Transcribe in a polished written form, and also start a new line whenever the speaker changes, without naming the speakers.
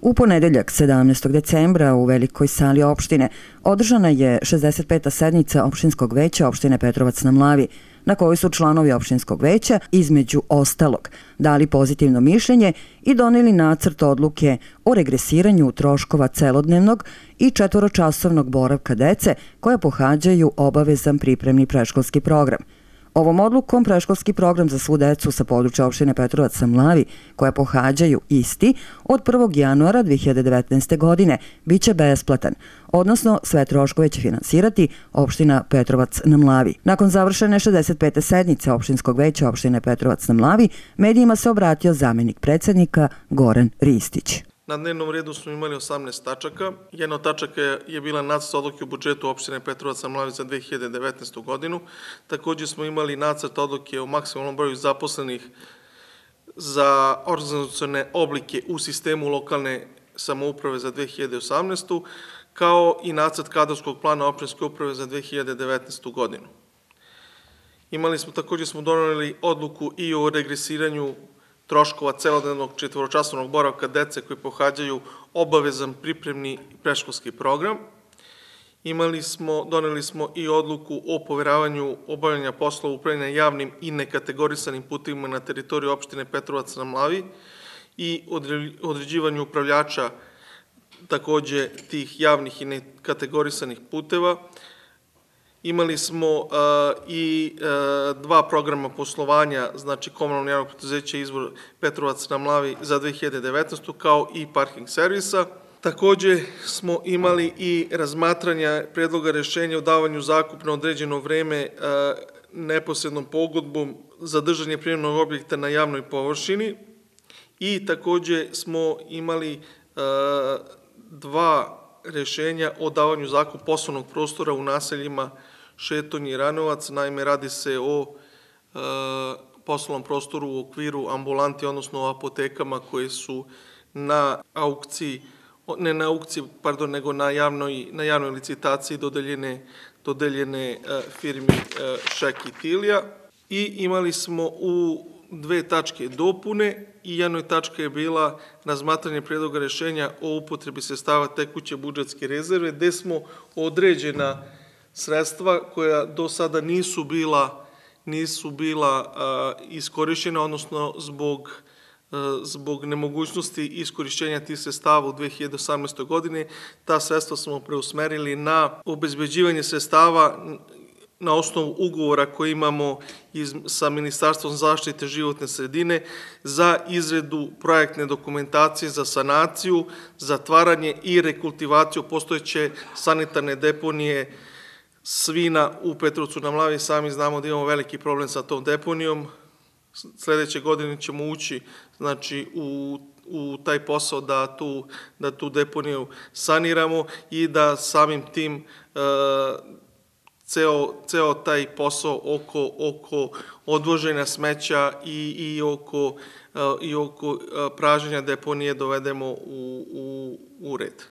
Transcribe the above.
U ponedeljak 17. decembra u Velikoj sali opštine održana je 65. sednica opštinskog veća opštine Petrovac na Mlavi, na kojoj su članovi opštinskog veća, između ostalog, dali pozitivno mišljenje i doneli nacrt odluke o regresiranju troškova celodnevnog i četvoročasovnog boravka dece koja pohađaju obavezan pripremni predškolski program. Ovom odlukom predškolski program za svu decu sa područja opštine Petrovac na Mlavi, koja pohađaju isti, od 1. januara 2019. godine biće besplatan, odnosno sve troškove će finansirati opština Petrovac na Mlavi. Nakon završene 65. sednice opštinskog veća opštine Petrovac na Mlavi, medijima se obratio zamenik predsednika Goran Ristić.
Na dnevnom redu smo imali 18 tačaka. Jedna od tačaka je bila nacrt odluke o budžetu opštine Petrovac na Mlavi za 2019. godinu. Također smo imali nacrt odluke o maksimalnom broju zaposlenih za organizacione oblike u sistemu lokalne samouprave za 2018. kao i nacrt kadrovskog plana opštinske uprave za 2019. godinu. Također smo doneli odluku i o regresiranju troškova celodnevnog četvoročasovnog boravka dece koji pohađaju obavezan pripremni predškolski program. Doneli smo i odluku o poveravanju obavljanja poslova upravljanja javnim i nekategorisanim putevima na teritoriji opštine Petrovac na Mlavi i određivanju upravljača takođe tih javnih i nekategorisanih puteva. Imali smo i dva programa poslovanja, znači komunalno javnog preduzeća Izvor Petrovac na Mlavi za 2019. kao i parking servisa. Takođe smo imali i razmatranja predloga rešenja o davanju zakup na određeno vreme neposrednom pogodbom za držanje privremenog objekta na javnoj površini i takođe smo imali dva rešenja o davanju zakup poslovnog prostora u naseljima Šetonj i Ranovac. Naime, radi se o poslovnom prostoru u okviru ambulanti, odnosno o apotekama koje su na aukciji, nego na javnoj licitaciji dodeljene firmi Šek i Tilija. I imali smo u dve tačke dopune i jednoj tačka je bila razmatranje predloga rešenja o upotrebi sredstava tekuće budžetske rezerve, gde smo određena sredstva koja do sada nisu bila iskorišćena, odnosno zbog nemogućnosti iskorišćenja tih sredstava u 2018. godine, ta sredstva smo preusmerili na obezbeđivanje sredstava na osnovu ugovora koje imamo sa Ministarstvom zaštite životne sredine za izradu projektne dokumentacije za sanaciju, zatvaranje i rekultivaciju postojeće sanitarne deponije svina u Petrovcu na Mlavi. Sami znamo da imamo veliki problem sa tom deponijom. Sledeće godine ćemo ući u taj posao da tu deponiju saniramo i da samim tim ceo taj posao oko odvoženja smeća i oko pražnjenja deponije dovedemo u red.